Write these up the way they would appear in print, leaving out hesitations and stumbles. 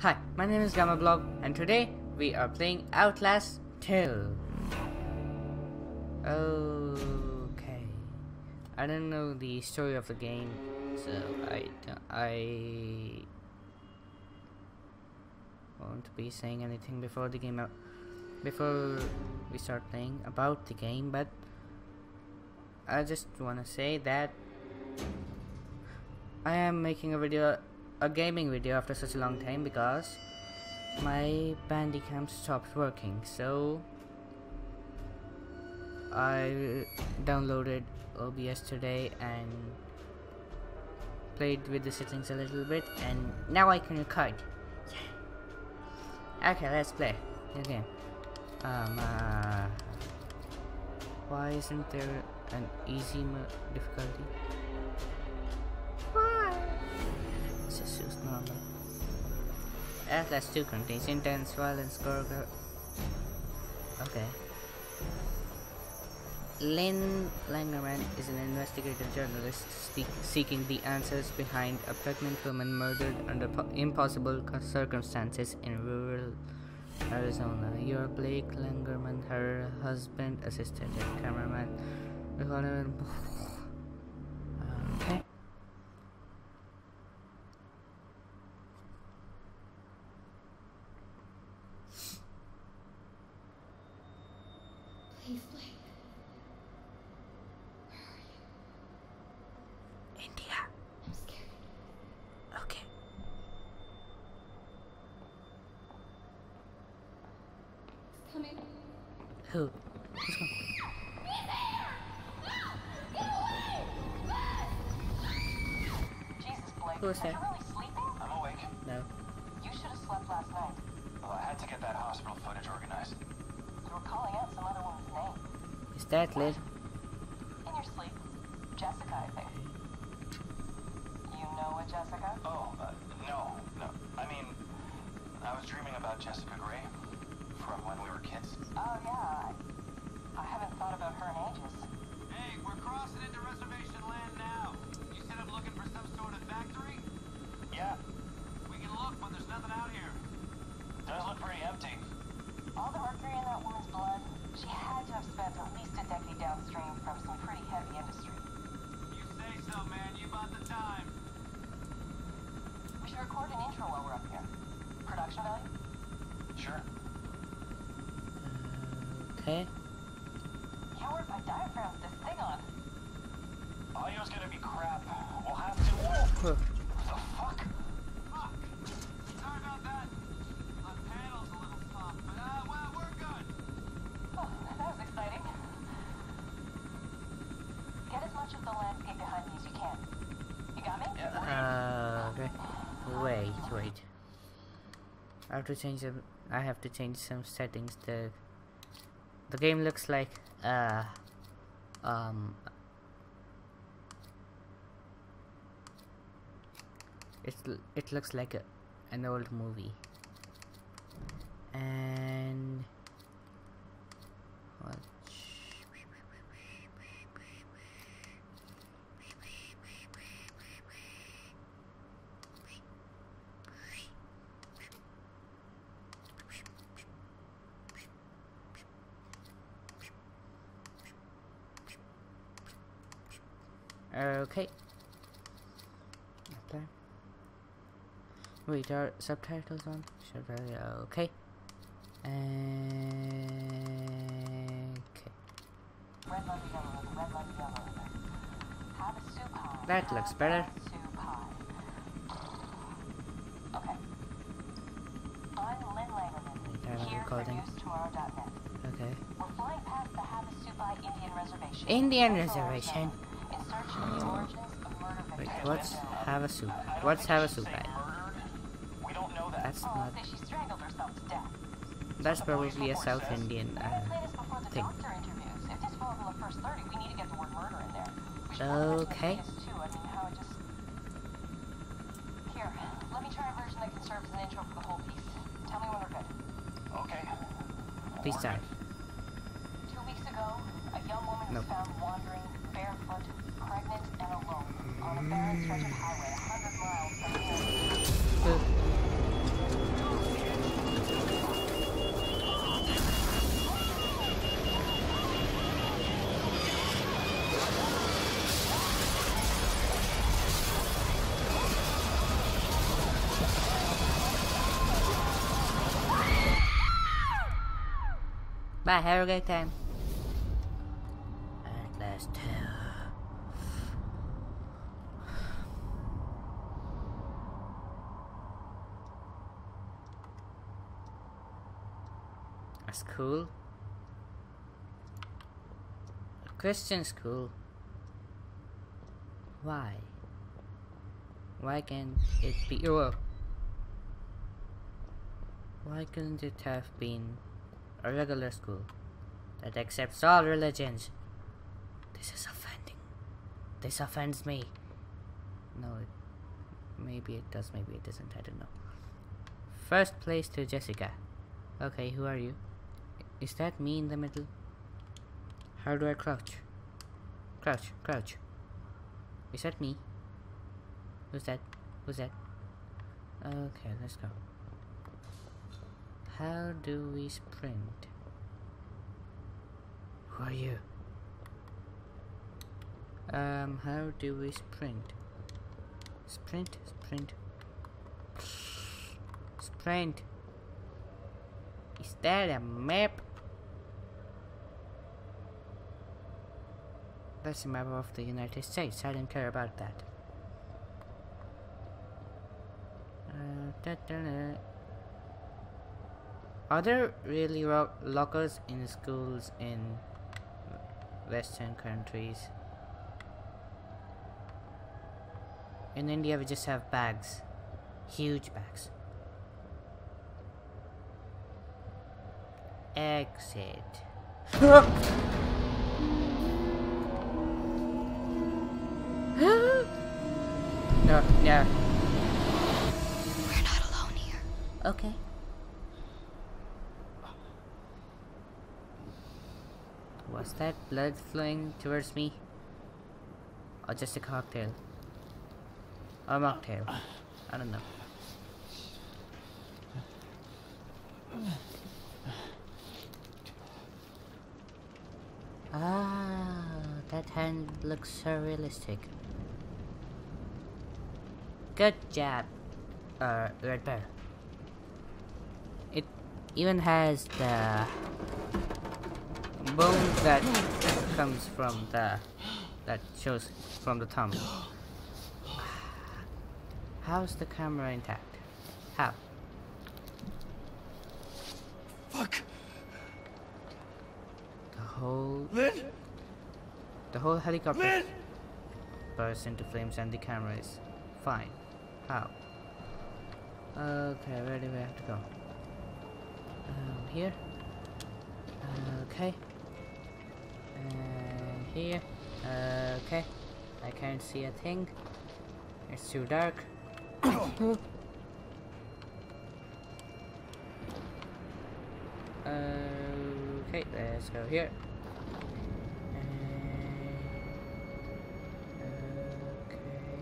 Hi, my name is GammaBlob, and today we are playing Outlast 2. Okay, I don't know the story of the game, so I won't be saying anything before we start playing about the game. But I just wanna say that I am making a gaming video after such a long time because my Bandicam stopped working, so I downloaded OBS today and played with the settings a little bit, and now I can record. Yeah. Okay, let's play the game. Why isn't there an easy difficulty? Why? This is just normal. Outlast 2 contains intense violence, Okay. Lynn Langerman is an investigative journalist seeking the answers behind a pregnant woman murdered under impossible circumstances in rural Arizona. You're Blake Langerman, her husband, assistant cameraman. Okay. Please, Blake. Where are you? India. I'm scared. Okay. It's coming. Who? Who's coming? He's there! No! Get away! Run! Jesus, Blake. Who is Are you there? really sleeping? I'm awake. No. You should have slept last night. Well, I had to get that hospital footage organized. You were calling out some other woman's name. Is that Lynn? In your sleep. Jessica, I think. You know a Jessica? Oh, no. I mean, I was dreaming about Jessica Gray from when we were kids. Oh, yeah. I haven't thought about her in ages. Hey, we're crossing into reservation land now. You said I'm looking for some sort of factory? Yeah. We can look, but there's nothing out here. Does look pretty empty. All the mercury in that woman's blood, she had to have spent at least a decade downstream from some pretty heavy industry. You say so, man. You bought the time. We should record an intro while we're up here. Production value? Sure. Okay. Can't work my diaphragm with this thing on. Audio's gonna be crap. We'll have to... Whoa! The fuck? Fuck! Sorry about that. The panel's a little soft, but well, we're good. Oh, that was exciting. Get as much of the landscape behind me as you can. You got me? Okay. Wait. I have to change them. I have to change some settings. The game looks like it looks like an old movie. And what? Okay. Okay. Wait, are subtitles on? Okay. And okay. Red leather, yellow leather, red leather, yellow leather. Have a soup pie. That looks better. Soup pie. Okay. I'm Lynn Langerman. Wait, I'm Here for recording. newstomorrow.net. Okay. We're flying past the Havasupai Indian Reservation. Indian Central reservation. Arizona, in search of the origins of murder Wait, victims. what's have a soup? I don't What's think have a she should soup say at? murdered. We don't know that. That's Oh, not. say she strangled herself to death. That's probably a South Indian We're gonna play this before the thing. doctor interviews. If this falls in the first 30, we need to get the word murder in there. We should Okay. mention the PS2. I mean, how it just... Here, let me try a version that can serve as an intro for the whole piece. Tell me when we're good. Okay. Please start. 2 weeks ago, a young woman No. was found wandering barefoot, pregnant, and alone on a barren stretch of highway 100 miles from here. Bye, have a great time. At last. A school? A Christian school? Why? Why can't it be? Whoa. Why couldn't it have been a regular school that accepts all religions? This is offending. This offends me. No, maybe it does, maybe it doesn't, I don't know. First place to Jessica. Okay, who are you? Is that me in the middle? How do I crouch? Crouch, crouch. Is that me? Who's that? Who's that? Okay, let's go. How do we sprint? Who are you? How do we sprint? Sprint, sprint. Sprint. Is that a map? That's a map of the United States. I don't care about that. Are there really lockers in schools in Western countries? In India, we just have bags, huge bags. Exit. No, no. We're not alone here. Okay. Was that blood flowing towards me? Or just a cocktail? Or a mocktail? I don't know. Ah, that hand looks so realistic. Good job, Red Bear. It even has the bone that comes from that shows from the thumb. How's the camera intact? How? Fuck. The whole helicopter bursts into flames and the camera is fine. How? Okay, where do we have to go? Here. Okay. Here. Okay. I can't see a thing. It's too dark. Okay, let's go here. Okay.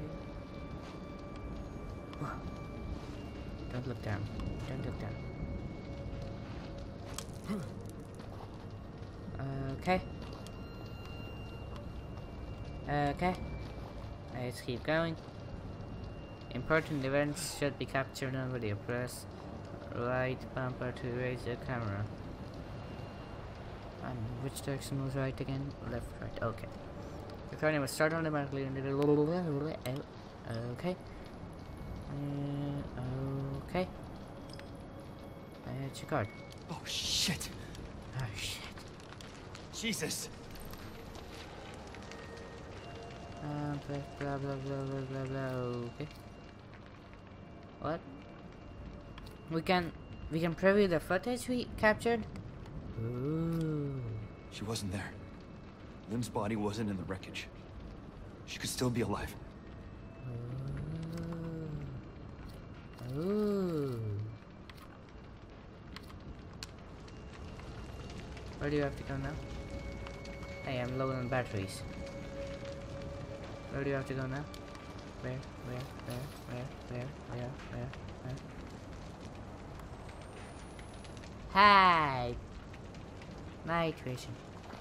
Whoa. Don't look down. Don't look down. Okay. Okay. Let's keep going. Important events should be captured on video. Press right bumper to raise the camera. And which direction was right again? Left, right. Okay. Recording will start automatically. Okay. Okay. It's your card. Oh shit. Oh shit. Jesus. Blah blah blah blah blah blah. Okay. What? We can preview the footage we captured. Ooh. She wasn't there. Lim's body wasn't in the wreckage. She could still be alive. Ooh. Ooh. Where do you have to go now? Hey, I'm low on batteries. Where do you have to go now? Where? Hi! Night vision.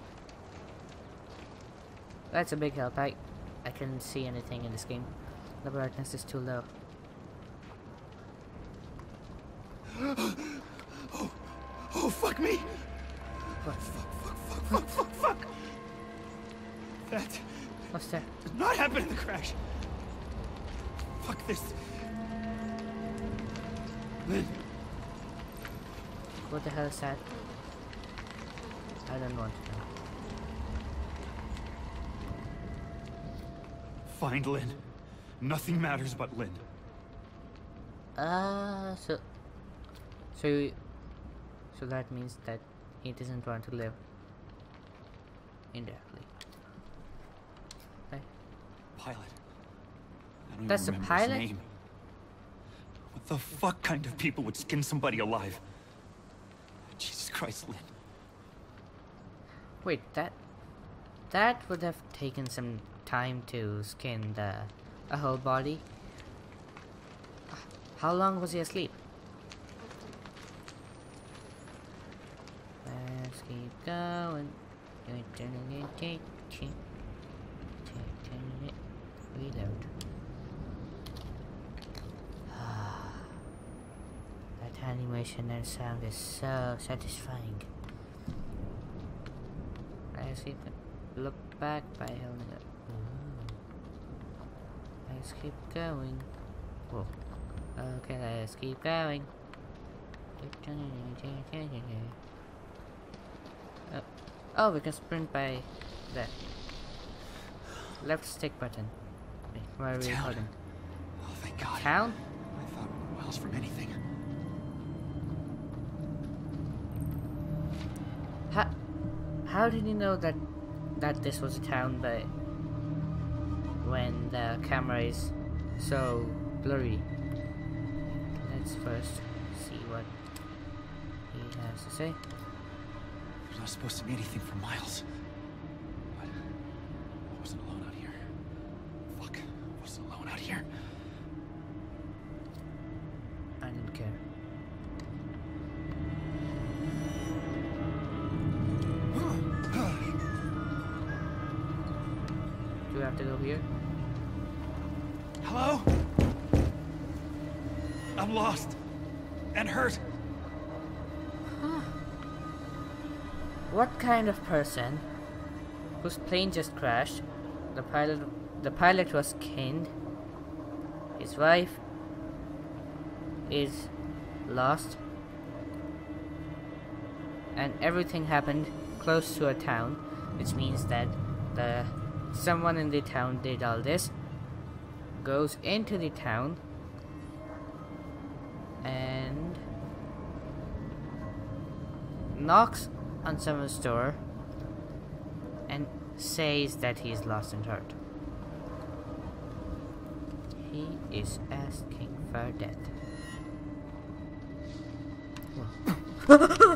That's a big help. I couldn't see anything in this game. The brightness is too low. Oh, fuck me! What? Fuck! That What's that? did not happen in the crash. Fuck this. Lynn, What the hell is that? I don't want to know. find Lynn. Nothing matters but Lynn. So that means that he doesn't want to live indefinitely. Right? Pilot. I don't That's even a remember his pilot? name. What the fuck kind of people would skin somebody alive? Jesus Christ, Lynn. Wait, that would have taken some time to skin a whole body. How long was he asleep? Let's keep going. Reload. That animation and sound is so satisfying. Let's keep look back by holding it. Let's keep going. Whoa. Okay, let's keep going. Oh, we can sprint by the left stick button. Wait, where are we Town. holding? Oh, thank God. Town? I thought we were miles from anything. How did you know that this was a town by when the camera is so blurry? Let's first see what he has to say. We're not supposed to be anything for miles. But I wasn't alone out here. Fuck, I wasn't alone out here. I didn't care. Do we have to go here? Hello? I'm lost. And hurt. What kind of person whose plane just crashed? The pilot was skinned. His wife is lost. And everything happened close to a town, which means that someone in the town did all this, goes into the town and knocks on someone's door and says that he is lost and hurt. He is asking for death. Whoa.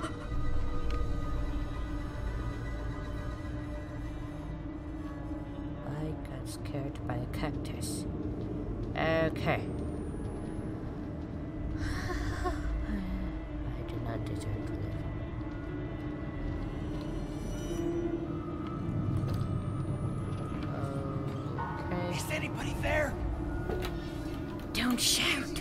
I got scared by a cactus. Okay. I do not deserve to live. Okay. Is anybody there? Don't shout!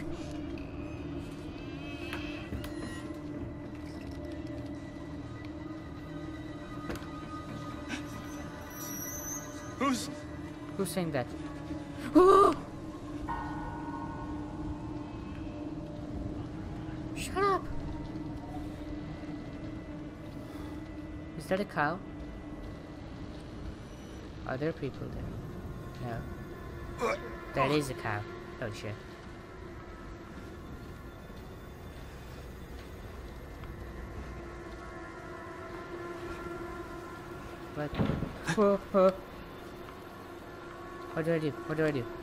Who's saying that? Oh! Shut up! Is that a cow? Are there people there? No. That is a cow. Oh shit. What? Whoa. What do I do? What do I do?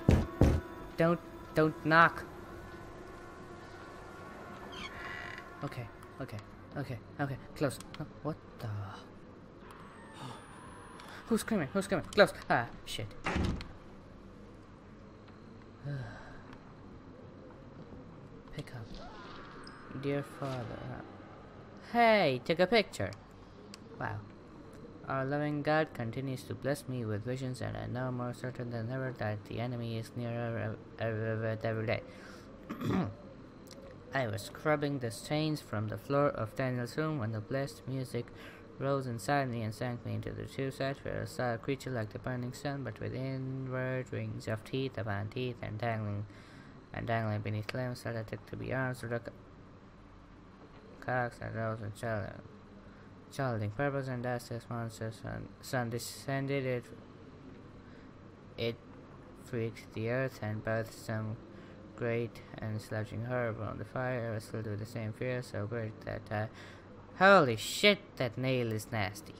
Don't knock. Okay. Close. What the? Who's screaming? Close. Ah, shit. Pick up. Dear Father. Hey, take a picture. Wow. Our loving God continues to bless me with visions, and I know more certain than ever that the enemy is nearer every day. I was scrubbing the stains from the floor of Daniel's room when the blessed music rose inside me and sank me into the true side where I saw a creature like the burning sun, but with inward rings of teeth upon teeth and dangling beneath limbs that I took to be arms of the cocks and rose and childing purpose, and as this monster's sun descended, it freaked the earth and birthed some great and slouching horror on the fire. I was filled with the same fear, so great that holy shit, that nail is nasty.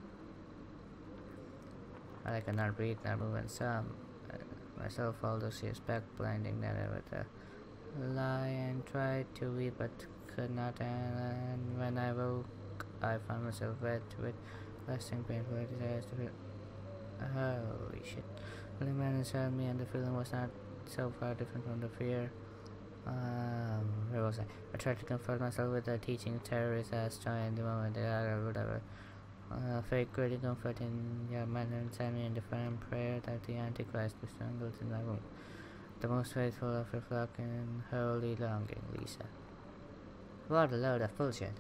I could not breathe, not move, and saw myself all those years back, blinding that I would lie and tried to weep, but could not. And when I woke, I found myself wet with lasting painful desires to feel. Holy shit! The man inside me, and the feeling was not so far different from the fear. Where was I? I tried to comfort myself with the teaching terrorist as joy in the moment that I would have fake great comfort in your manner inside me, and the firm prayer that the Antichrist be strangled in my womb. The most faithful of your flock and holy longing, Lisa. What a load of bullshit.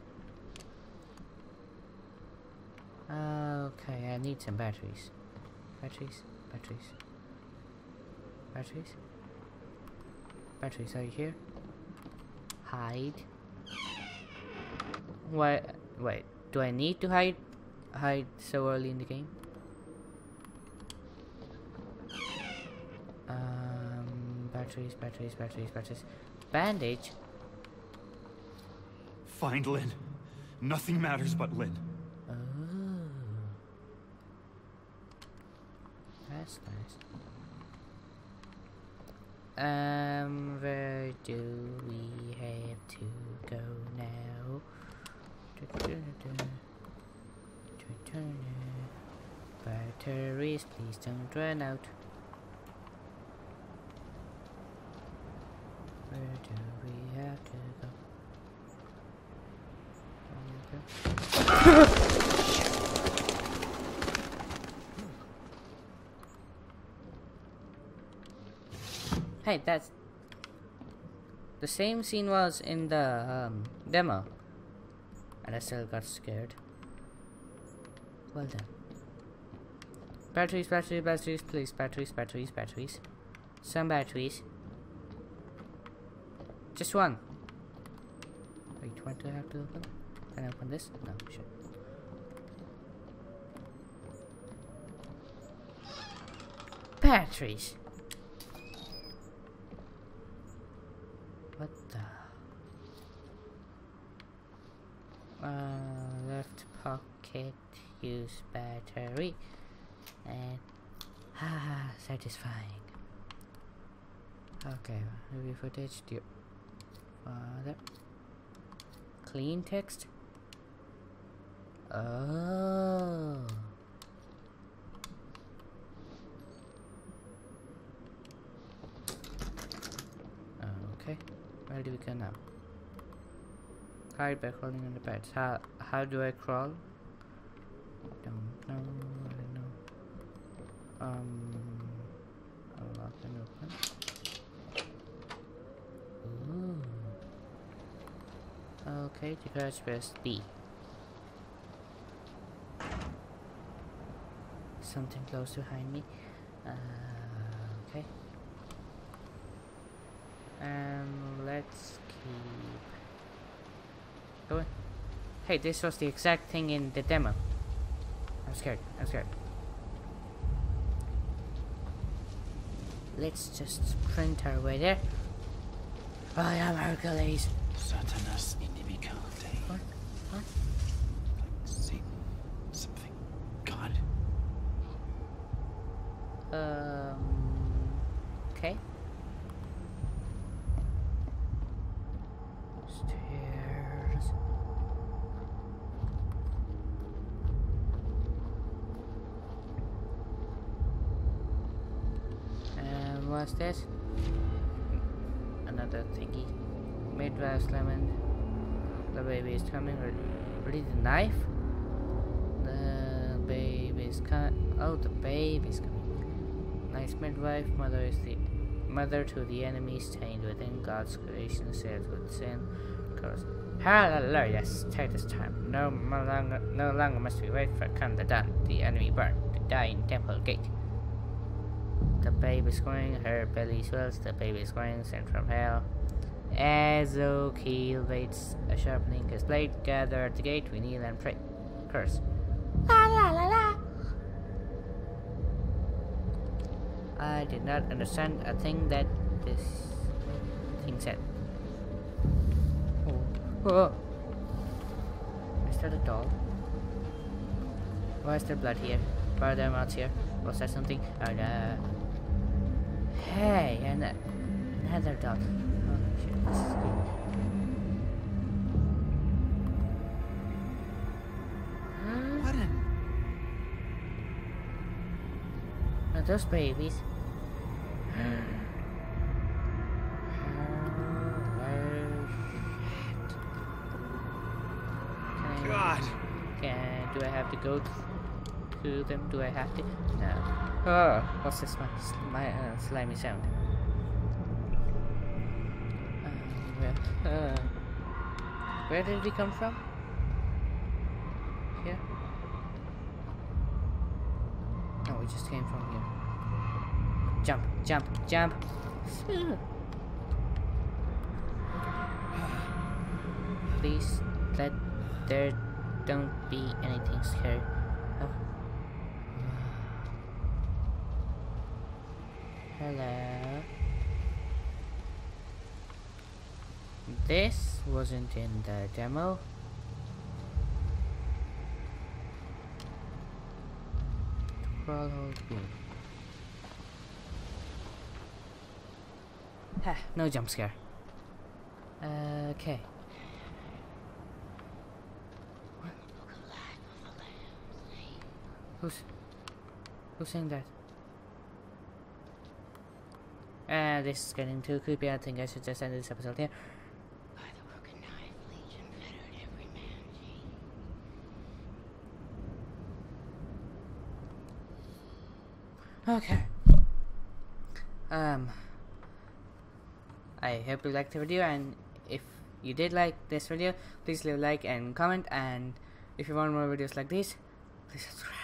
Okay, I need some batteries. Batteries? Batteries, are you here? Hide. Wait, do I need to hide so early in the game? Batteries. Bandage? Find Lynn. Nothing matters but Lynn. Oh. That's nice. Where do we have to go now? Batteries, please don't run out. Where do we have to go? Hey, that's the same scene was in the demo, and I still got scared. Well done. Batteries, please. Batteries. Some batteries. Just one. Wait, what do I have to open? Can I open this? No, sure. Batteries. What the? Left pocket, use battery, and satisfying. Okay, review footage, dear father. Clean text. Oh. Okay, where do we go now? Hide by crawling on the beds. How do I crawl? Don't know. I don't know. Unlock and open. Ooh. Okay, to crouch press B. Something close behind me. Okay. Let's keep going. Hey, this was the exact thing in the demo. I'm scared. Let's just sprint our way there. I am Hercules. Satanas inimicante. What? Like Satan. Something. God. Okay. Stairs. What's this? Another thingy. Midwife's lemon. The baby is coming. Ready the knife? The baby's coming. Oh, the baby's coming. Nice midwife. Mother is the mother to the enemy stained within God's creation, said with sin. Curse. Hallelujah! Take this time. No longer must we wait for come the dawn. The enemy burned to die in temple gate. The baby is crying, her belly swells. The baby is crying, sent from hell. Ezekiel waits, sharpening his blade. Gather at the gate, we kneel and pray. Curse. La la la la. I did not understand a thing that this thing said. Oh. Is that a doll? Why is there blood here? Why are there mouths here? Was that something? Oh no. Hey, another doll. Oh shit, this is good. What an... Are those babies? God! Do I have to go to them? Do I have to? No. Oh, what's this slimy sound? Where did he come from? Here? No, we just came from here. Jump, jump, jump! Please let there don't be anything scary. Oh. Hello. This wasn't in the demo. Crawl hold boom. Ha, no jump scare. Okay. Who's saying that? This is getting too creepy. I think I should just end this episode here. By the broken knife, Legion fettered every man chain. Okay. I hope you liked the video, and if you did like this video, please leave a like and comment, and if you want more videos like these, please subscribe.